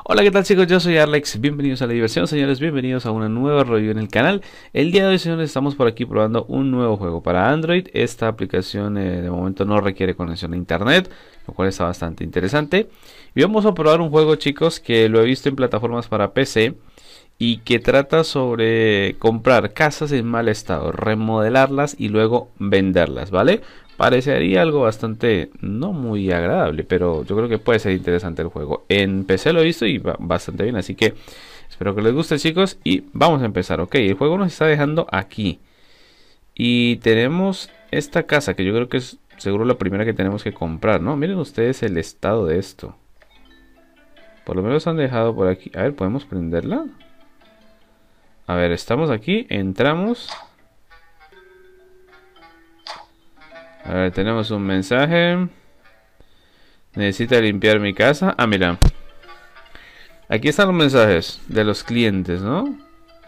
Hola, ¿qué tal chicos? Yo soy Alex, bienvenidos a la diversión, señores, bienvenidos a una nueva review en el canal. El día de hoy, señores, estamos por aquí probando un nuevo juego para Android. Esta aplicación de momento no requiere conexión a internet, lo cual está bastante interesante. Y vamos a probar un juego, chicos, que lo he visto en plataformas para PC y que trata sobre comprar casas en mal estado, remodelarlas y luego venderlas, ¿vale? Parecería algo bastante, no muy agradable, pero yo creo que puede ser interesante el juego. En PC lo he visto y va bastante bien, así que espero que les guste, chicos, y vamos a empezar. Ok, el juego nos está dejando aquí y tenemos esta casa que yo creo que es seguro la primera que tenemos que comprar, ¿no? Miren ustedes el estado de esto. Por lo menos han dejado por aquí. A ver, ¿podemos prenderla? A ver, estamos aquí, entramos. A ver, tenemos un mensaje. Necesita limpiar mi casa. Ah, mira. Aquí están los mensajes de los clientes, ¿no?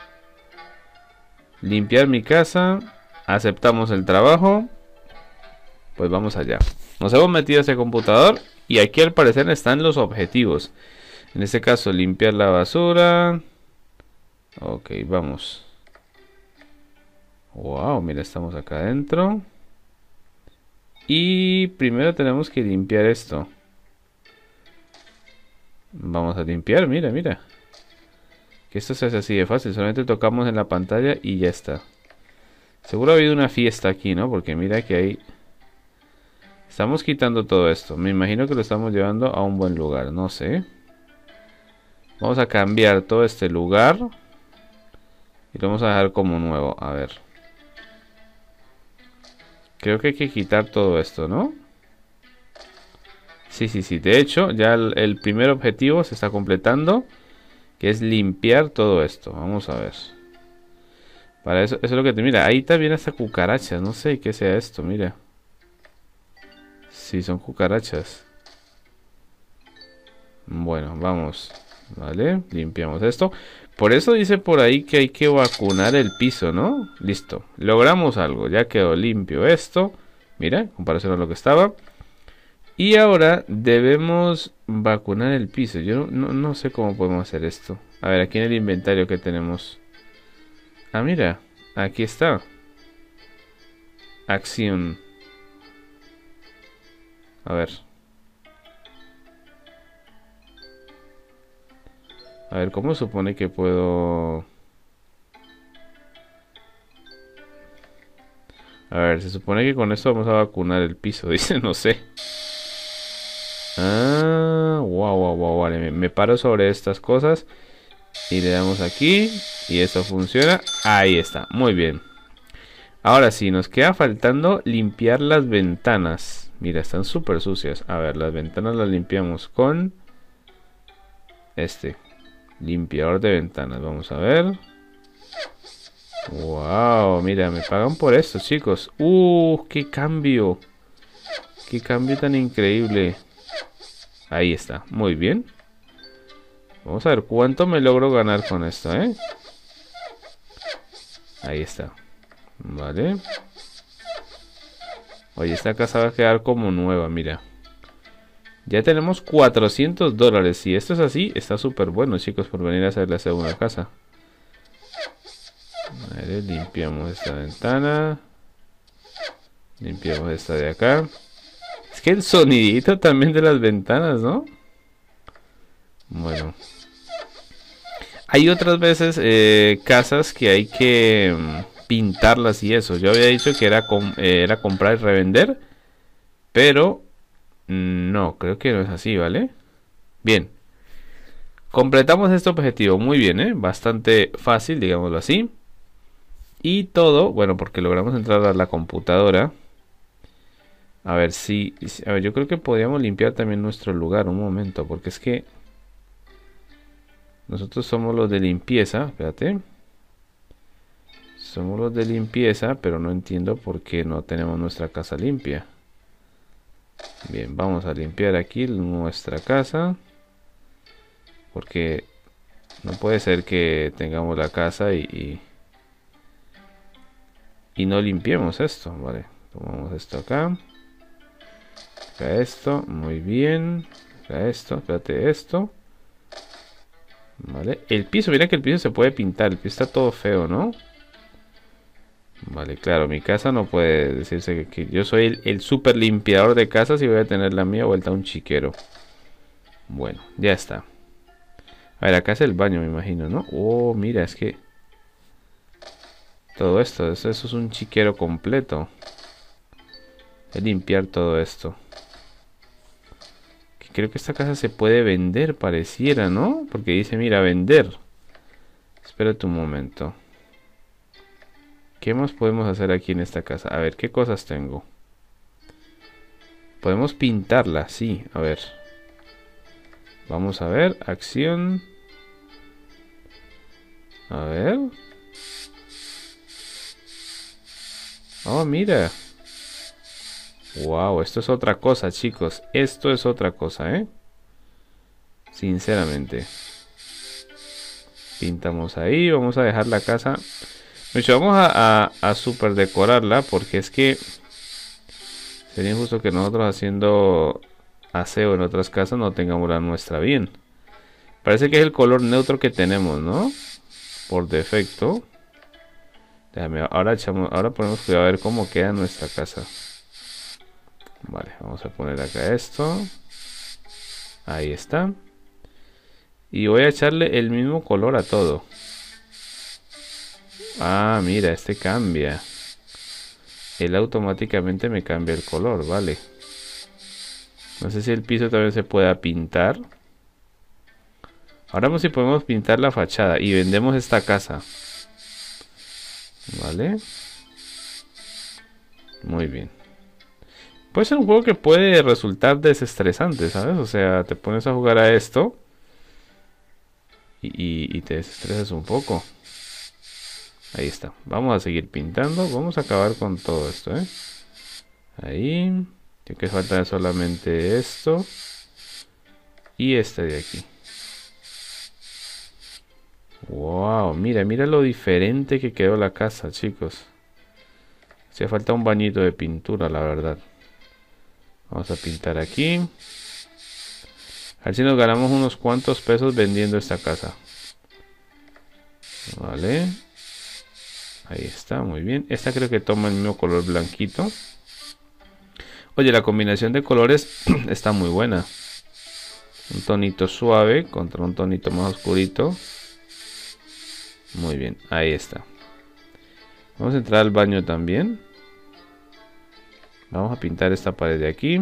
Limpiar mi casa. Aceptamos el trabajo. Pues vamos allá. Nos hemos metido a ese computador. Y aquí al parecer están los objetivos. En este caso, limpiar la basura. Ok, vamos. Wow, mira, estamos acá adentro. Y primero tenemos que limpiar esto. Vamos a limpiar, mira, mira. Que esto se hace así de fácil. Solamente tocamos en la pantalla y ya está. Seguro ha habido una fiesta aquí, ¿no? Porque mira que ahí... Estamos quitando todo esto. Me imagino que lo estamos llevando a un buen lugar. No sé. Vamos a cambiar todo este lugar. Y lo vamos a dejar como nuevo. A ver. Creo que hay que quitar todo esto, ¿no? Sí, sí, sí. De hecho, ya el primer objetivo se está completando. Que es limpiar todo esto. Vamos a ver. Para eso es lo que te... Mira, ahí también hasta cucarachas. No sé qué sea esto, mira. Sí, son cucarachas. Bueno, vamos. Vale, limpiamos esto. Por eso dice por ahí que hay que vacunar el piso, ¿no? Listo. Logramos algo. Ya quedó limpio esto. Mira, en comparación a lo que estaba. Y ahora debemos vacunar el piso. Yo no sé cómo podemos hacer esto. A ver, aquí en el inventario que tenemos. Ah, mira. Aquí está. Acción. A ver. A ver, ¿cómo supone que puedo...? A ver, se supone que con esto vamos a vacunar el piso. Dice, no sé. Ah, wow, wow, wow. Vale, me paro sobre estas cosas. Y le damos aquí. Y esto funciona. Ahí está, muy bien. Ahora sí, nos queda faltando limpiar las ventanas. Mira, están súper sucias. A ver, las ventanas las limpiamos con... este limpiador de ventanas. Vamos a ver. Wow, mira, me pagan por esto, chicos. Qué cambio. Qué cambio tan increíble. Ahí está, muy bien. Vamos a ver cuánto me logro ganar con esto, ¿eh? Ahí está. Vale. Oye, esta casa va a quedar como nueva, mira. Ya tenemos $400. Si esto es así, está súper bueno, chicos, por venir a hacer la segunda casa. Vale, limpiamos esta ventana. Limpiamos esta de acá. Es que el sonidito también de las ventanas, ¿no? Bueno. Hay otras veces casas que hay que pintarlas y eso. Yo había dicho que era comprar y revender. Pero no, creo que no es así, ¿vale? Bien. Completamos este objetivo. Muy bien, ¿eh? Bastante fácil, digámoslo así. Y todo, bueno, porque logramos entrar a la computadora. A ver si... A ver, yo creo que podríamos limpiar también nuestro lugar. Un momento, porque es que... Nosotros somos los de limpieza. Espérate. Somos los de limpieza, pero no entiendo por qué no tenemos nuestra casa limpia. Bien, vamos a limpiar aquí nuestra casa. Porque no puede ser que tengamos la casa y no limpiemos esto. Vale, tomamos esto acá. Acá esto, muy bien. Acá esto, espérate, esto. Vale, el piso, mira que el piso se puede pintar. El piso está todo feo, ¿no? Vale, claro, mi casa no puede decirse que yo soy el super limpiador de casas y voy a tener la mía vuelta a un chiquero. Bueno, ya está. A ver, acá es el baño, me imagino, ¿no? Oh, mira, es que todo esto, eso es un chiquero completo. Es limpiar todo esto. Que creo que esta casa se puede vender, pareciera, ¿no? Porque dice, mira, vender. Espérate un momento. ¿Qué más podemos hacer aquí en esta casa? A ver, ¿qué cosas tengo? Podemos pintarla, sí, a ver. Vamos a ver, acción. A ver. Oh, mira. Wow, esto es otra cosa, chicos. Esto es otra cosa, ¿eh? Sinceramente. Pintamos ahí, vamos a dejar la casa. De hecho, vamos a super decorarla porque es que sería injusto que nosotros haciendo aseo en otras casas no tengamos la nuestra bien. Parece que es el color neutro que tenemos, ¿no? Por defecto. Déjame, ahora ponemos cuidado a ver cómo queda nuestra casa. Vale, vamos a poner acá esto. Ahí está. Y voy a echarle el mismo color a todo. Ah, mira, este cambia. Él automáticamente me cambia el color, vale. No sé si el piso también se pueda pintar. Ahora vamos si podemos pintar la fachada y vendemos esta casa. Vale. Muy bien. Puede ser un juego que puede resultar desestresante, ¿sabes? O sea, te pones a jugar a esto y te desestresas un poco. Ahí está. Vamos a seguir pintando. Vamos a acabar con todo esto, ¿eh? Ahí. Tiene que faltar solamente esto. Y este de aquí. Wow, mira, mira lo diferente que quedó la casa, chicos. Hacía falta un bañito de pintura, la verdad. Vamos a pintar aquí. A ver si nos ganamos unos cuantos pesos vendiendo esta casa. Vale. Ahí está, muy bien. Esta creo que toma el mismo color blanquito. Oye, la combinación de colores está muy buena. Un tonito suave contra un tonito más oscurito. Muy bien, ahí está. Vamos a entrar al baño también. Vamos a pintar esta pared de aquí.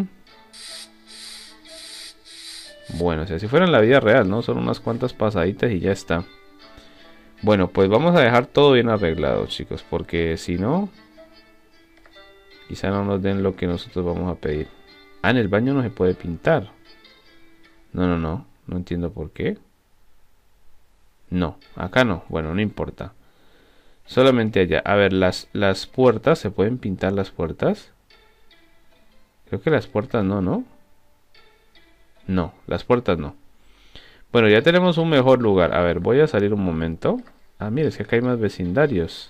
Bueno, si así fuera en la vida real, ¿no? Son unas cuantas pasaditas y ya está. Bueno, pues vamos a dejar todo bien arreglado, chicos. Porque si no, quizá no nos den lo que nosotros vamos a pedir. Ah, en el baño no se puede pintar. No, no, no. No entiendo por qué. No, acá no. Bueno, no importa. Solamente allá. A ver, las puertas. ¿Se pueden pintar las puertas? Creo que las puertas no, ¿no? No, las puertas no. Bueno, ya tenemos un mejor lugar. A ver, voy a salir un momento. Ah, mira, es que acá hay más vecindarios.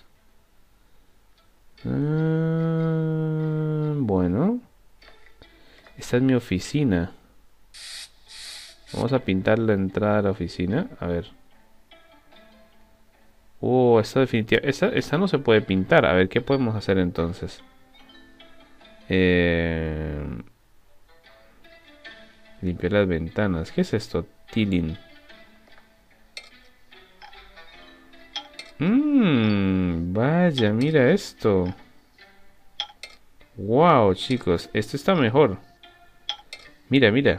Bueno. Esta es mi oficina. Vamos a pintar la entrada a la oficina. A ver. Esta definitiva. Esta no se puede pintar. A ver, ¿qué podemos hacer entonces? Limpiar las ventanas. ¿Qué es esto? Tiling. Vaya, mira esto. Wow, chicos, esto está mejor. Mira, mira.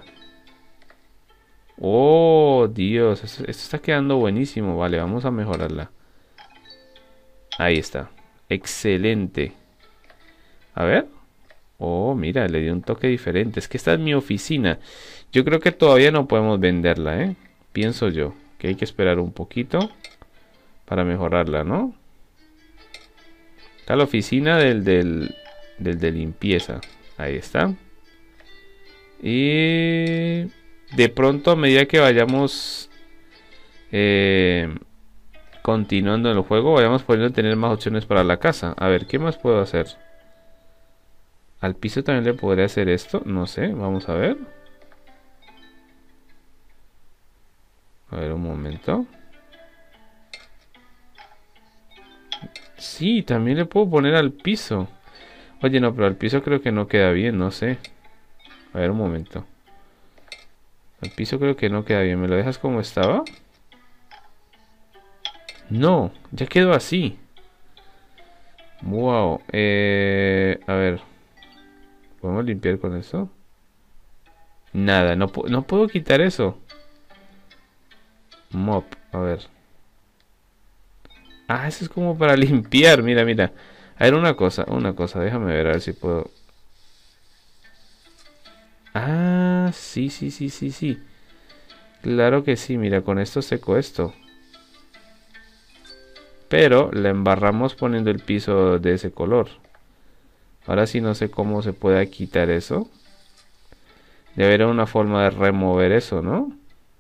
Oh, Dios, esto está quedando buenísimo. Vale, vamos a mejorarla. Ahí está. Excelente. A ver. Oh, mira, le di un toque diferente. Es que esta es mi oficina. Yo creo que todavía no podemos venderla, ¿eh? Pienso yo que hay que esperar un poquito para mejorarla, ¿no? Está la oficina del de limpieza. Ahí está. Y de pronto a medida que vayamos continuando en el juego, vayamos pudiendo tener más opciones para la casa. A ver, ¿qué más puedo hacer? Al piso también le podría hacer esto. No sé, vamos a ver. A ver, un momento. Sí, también le puedo poner al piso. Oye, no, pero al piso creo que no queda bien, no sé. A ver, un momento. Al piso creo que no queda bien. ¿Me lo dejas como estaba? No, ya quedó así. Wow. A ver. ¿Podemos limpiar con eso? Nada, no, no puedo quitar eso. Mop, a ver. Ah, eso es como para limpiar. Mira, mira. A ver, una cosa. Déjame ver a ver si puedo. Ah, sí, sí, sí, sí, sí. Claro que sí, mira, con esto seco esto. Pero la embarramos poniendo el piso de ese color. Ahora sí no sé cómo se puede quitar eso. Debe haber una forma de remover eso, ¿no?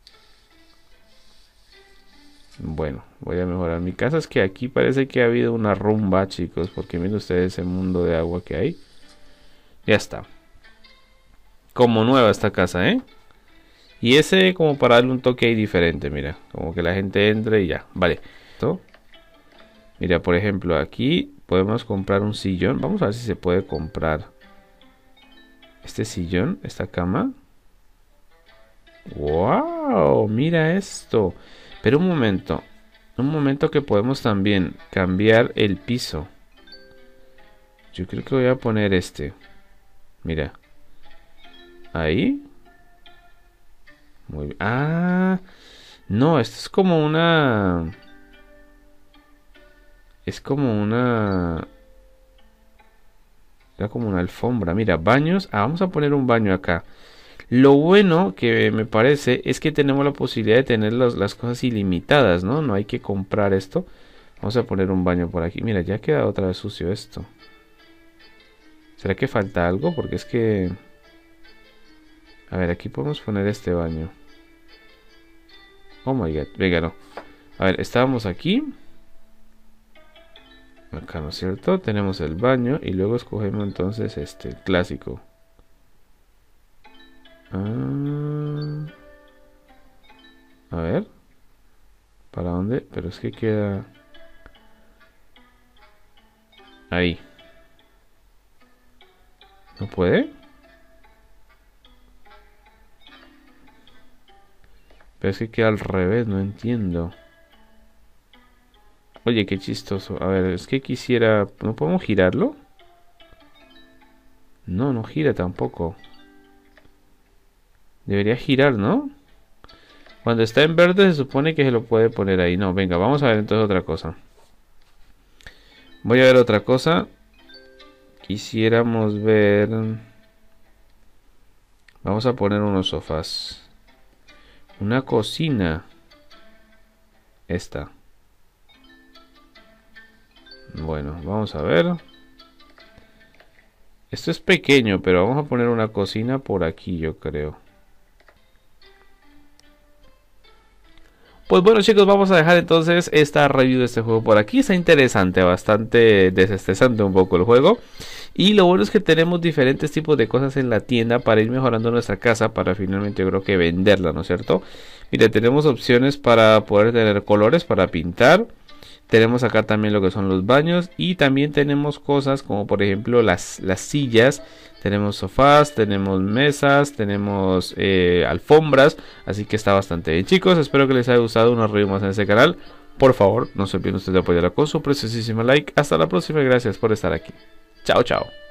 Bueno, voy a mejorar mi casa. Es que aquí parece que ha habido una rumba, chicos. Porque miren ustedes ese mundo de agua que hay. Ya está. Como nueva esta casa, ¿eh? Y ese como para darle un toque ahí diferente, mira. Como que la gente entre y ya. Vale. ¿Esto? Mira, por ejemplo, aquí podemos comprar un sillón. Vamos a ver si se puede comprar este sillón, esta cama. ¡Wow! Mira esto. Pero un momento. Un momento que podemos también cambiar el piso. Yo creo que voy a poner este. Mira. Ahí. Muy bien. Ah. No, esto es como una... Es como una... Era como una alfombra. Mira, baños. Ah, vamos a poner un baño acá. Lo bueno que me parece es que tenemos la posibilidad de tener las cosas ilimitadas, ¿no? No hay que comprar esto. Vamos a poner un baño por aquí. Mira, ya ha quedado otra vez sucio esto. ¿Será que falta algo? Porque es que... A ver, aquí podemos poner este baño. Oh my god. Venga, no. A ver, estábamos aquí. Acá, ¿no es cierto? Tenemos el baño y luego escogemos entonces este, el clásico. Ah, a ver. ¿Para dónde? Pero es que queda... Ahí. ¿No puede? Pero es que queda al revés, no entiendo. Oye, qué chistoso. A ver, es que quisiera... ¿No podemos girarlo? No, no gira tampoco. Debería girar, ¿no? Cuando está en verde se supone que se lo puede poner ahí. No, venga, vamos a ver entonces otra cosa. Voy a ver otra cosa. Quisiéramos ver... Vamos a poner unos sofás. Una cocina. Esta. Bueno, vamos a ver. Esto es pequeño, pero vamos a poner una cocina por aquí, yo creo. Pues bueno, chicos, vamos a dejar entonces esta review de este juego por aquí. Está interesante, bastante desestresante un poco el juego. Y lo bueno es que tenemos diferentes tipos de cosas en la tienda para ir mejorando nuestra casa, para finalmente yo creo que venderla, ¿no es cierto? Mire, tenemos opciones para poder tener colores para pintar. Tenemos acá también lo que son los baños. Y también tenemos cosas como por ejemplo las sillas. Tenemos sofás, tenemos mesas, tenemos alfombras. Así que está bastante bien, chicos. Espero que les haya gustado una review más en este canal. Por favor, no se olviden ustedes de apoyarla con su preciosísimo like. Hasta la próxima y gracias por estar aquí. Chao, chao.